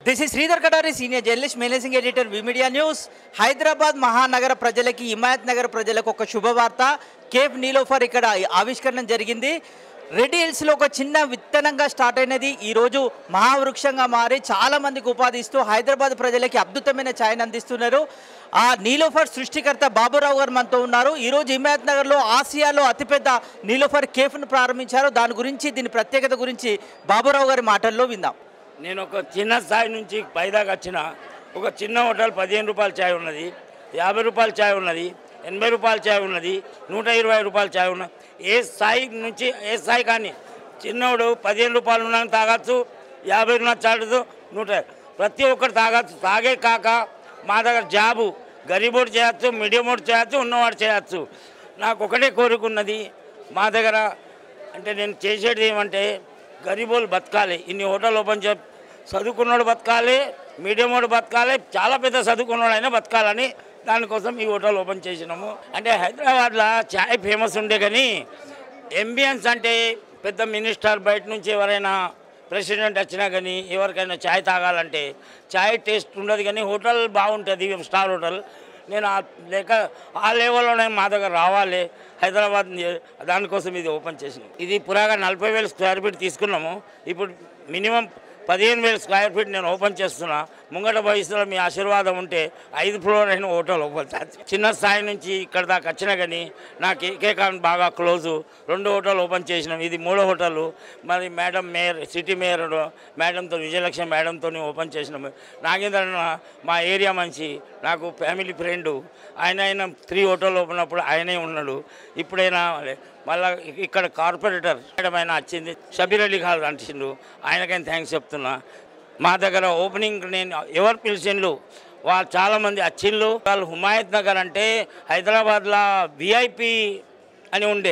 This is Sridhar Katari, senior journalist, managing editor, V media news. Hyderabad మహానగర ప్రజలకి, హిమాయత్ నగర్ ప్రజలకు ఒక శుభవార్త. కేఫ్ నీలోఫర్ ఇక్కడ ఆవిష్కరణ జరిగింది. రెడ్ హిల్స్లో ఒక చిన్న విత్తనంగా స్టార్ట్ అయినది ఈరోజు మహావృక్షంగా మారి చాలామందికి ఉపాధి ఇస్తూ హైదరాబాద్ ప్రజలకి అద్భుతమైన ఛాయను అందిస్తున్నారు. ఆ నీలోఫర్ సృష్టికర్త బాబురావు గారు మనతో ఉన్నారు. ఈరోజు హిమాయత్ నగర్లో ఆసియాలో అతిపెద్ద నీలోఫర్ కేఫ్ను ప్రారంభించారు. దాని గురించి, దీని ప్రత్యేకత గురించి బాబురావు గారి మాటల్లో విందాం. నేను ఒక చిన్న స్థాయి నుంచి పైదాకా వచ్చిన ఒక చిన్న హోటల్ 15 రూపాయల ఛాయ్ ఉన్నది, 50 రూపాయల ఛాయ్ ఉన్నది, 80 రూపాయల ఛాయ్ ఉన్నది, 120 రూపాయల ఛాయ్ ఉన్నది. ఏ స్థాయి నుంచి ఏ స్థాయి కానీ చిన్నోడు 15 రూపాయలు ఉన్న తాగొచ్చు, 50 ఉన్న చాలదు, 100 ప్రతి ఒక్కరు తాగొచ్చు. తాగే కాక మా దగ్గర జాబు గరీబోడు చేయొచ్చు, మీడియం చేయొచ్చు, ఉన్నవాడు చేయొచ్చు. నాకు ఒకటే కోరుకున్నది మా దగ్గర అంటే నేను చేసేది ఏమంటే గరీబోళ్ళు బతకాలి. ఇన్ని హోటల్ ఓపెన్ చదువుకున్నాడు బతకాలి, మీడియం వాడు బతకాలి, చాలా పెద్ద చదువుకున్నాడు అయినా బతకాలని దానికోసం ఈ హోటల్ ఓపెన్ చేసినాము. అంటే హైదరాబాద్లో చాయ్ ఫేమస్ ఉండే కానీ ఎంబియన్స్ అంటే పెద్ద మినిస్టర్ బయట నుంచి ఎవరైనా ప్రెసిడెంట్ వచ్చినా కానీ ఎవరికైనా చాయ్ తాగాలంటే చాయ్ టేస్ట్ ఉండదు, కానీ హోటల్ బాగుంటుంది, స్టార్ హోటల్. నేను లేక ఆ లెవెల్లోనే మా దగ్గర రావాలి హైదరాబాద్, దానికోసం ఇది ఓపెన్ చేసినాం. ఇది పురాగా 40,000 స్క్వేర్ ఫీట్ తీసుకున్నాము. ఇప్పుడు మినిమం 15,000 స్క్వేర్ ఫీట్ నేను ఓపెన్ చేస్తున్నా. ముంగట భవిష్యత్తులో మీ ఆశీర్వాదం ఉంటే 5 ఫ్లోర్ అయిన హోటల్ ఓపెన్ చేస్తాను. చిన్న స్థాయి నుంచి ఇక్కడ దాకా వచ్చినా కానీ నాకు ఏకేకాన్ బాగా క్లోజు. 2 హోటల్ ఓపెన్ చేసినాం, ఇది 3వ హోటల్. మరి మేడం మేయర్, సిటీ మేయర్ మేడంతో, విజయలక్ష్మి మేడంతో ఓపెన్ చేసినాము. నాగేంద్ర మా ఏరియా మంచి, నాకు ఫ్యామిలీ ఫ్రెండు, ఆయన 3 హోటల్ ఓపెన్ అప్పుడు ఆయనే ఉన్నాడు. ఇప్పుడైనా మళ్ళీ ఇక్కడ కార్పొరేటర్ మేడం ఆయన వచ్చింది, షబీర్ అలీ ఖాన్ అంటిండు, ఆయనకైనా థ్యాంక్స్ చెప్తున్నా. మా దగ్గర ఓపెనింగ్ నేను ఎవరు పిలిచిండ్రు వాళ్ళు చాలామంది వచ్చిండ్రు. వాళ్ళు హిమాయత్ నగర్ అంటే హైదరాబాద్లో విఐపి అని ఉండే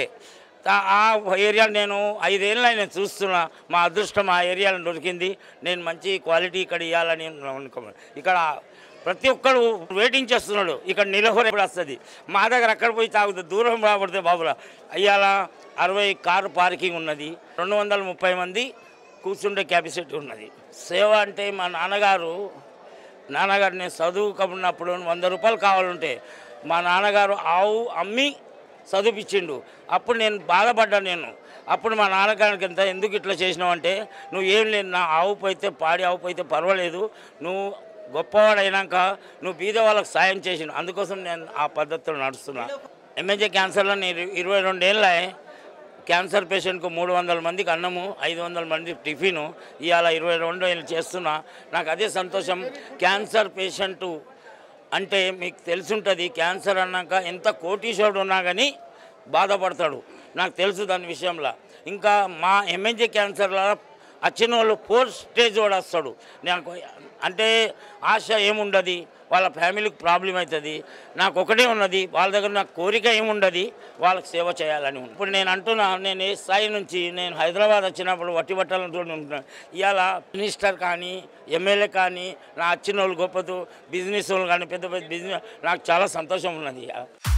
ఆ ఏరియా నేను 5 ఏళ్ళు నేను చూస్తున్నా. మా అదృష్టం ఆ ఏరియాలో దొరికింది. నేను మంచి క్వాలిటీ ఇక్కడ ఇవ్వాలని అనుకున్నాను. ఇక్కడ ప్రతి ఒక్కరు వెయిటింగ్ చేస్తున్నాడు, ఇక్కడ నిలవర ఎప్పుడు వస్తుంది. మా దగ్గర అక్కడ పోయి తాగుతుంది, దూరం రాబడితే బాబురా. అయ్యాల 60 కారు పార్కింగ్ ఉన్నది, 230 మంది కూర్చుండే కెపాసిటీ ఉన్నది. సేవ అంటే మా నాన్నగారు నేను చదువుకున్నప్పుడు 100 రూపాయలు కావాలంటే మా నాన్నగారు ఆవు అమ్మి చదివించిండు. అప్పుడు నేను బాధపడ్డాను. అప్పుడు మా నాన్నగారికి ఎంత ఎందుకు ఇట్లా చేసినావు అంటే, నువ్వు ఏం లేదు, నా ఆవు పోయితే పాడి ఆవు పోయితే పర్వాలేదు, నువ్వు గొప్పవాడు అయినాక నువ్వు బీద వాళ్ళకి సాయం చేసినావు, అందుకోసం నేను ఆ పద్ధతిలో నడుస్తున్నా. ఎంఎన్జే క్యాన్సర్లో నేను 22 ఏళ్ళ క్యాన్సర్ పేషెంట్కు 300 మందికి అన్నము, 500 మంది టిఫిను ఇవాళ 22 ఏళ్ళు చేస్తున్నా. నాకు అదే సంతోషం. క్యాన్సర్ పేషెంటు అంటే మీకు తెలుసుంటుంది, క్యాన్సర్ అన్నాక ఎంత కోటీశ్వరుడు ఉన్నా కానీ బాధపడతాడు, నాకు తెలుసు దాని విషయంలో. ఇంకా మా ఎంఎన్జే క్యాన్సర్లో వచ్చిన వాళ్ళు 4th స్టేజ్ కూడా వస్తాడు. నాకు అంటే ఆశ ఏముండదు, వాళ్ళ ఫ్యామిలీకి ప్రాబ్లం అవుతుంది. నాకు ఒకటే ఉన్నది, వాళ్ళ దగ్గర నాకు కోరిక ఏముండదు, వాళ్ళకి సేవ చేయాలని ఉంది. ఇప్పుడు నేను అంటున్నా, నేను ఏ స్థాయి నుంచి నేను హైదరాబాద్ వచ్చినప్పుడు వట్టి బట్టలతో ఉంటున్నాను. ఇవాళ మినిస్టర్ కానీ ఎమ్మెల్యే కానీ నా వచ్చిన వాళ్ళు గొప్పదు, బిజినెస్ వాళ్ళు కానీ పెద్ద పెద్ద బిజినెస్, నాకు చాలా సంతోషం ఉన్నది.